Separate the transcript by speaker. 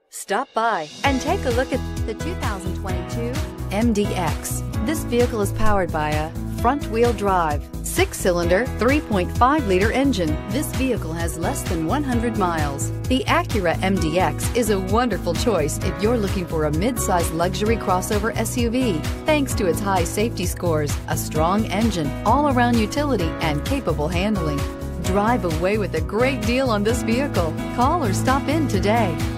Speaker 1: Stop by and take a look at the 2022 MDX. This vehicle is powered by a front-wheel drive, 6-cylinder, 3.5-liter engine. This vehicle has less than 100 miles. The Acura MDX is a wonderful choice if you're looking for a mid-size luxury crossover SUV. Thanks to its high safety scores, a strong engine, all-around utility, and capable handling. Drive away with a great deal on this vehicle. Call or stop in today.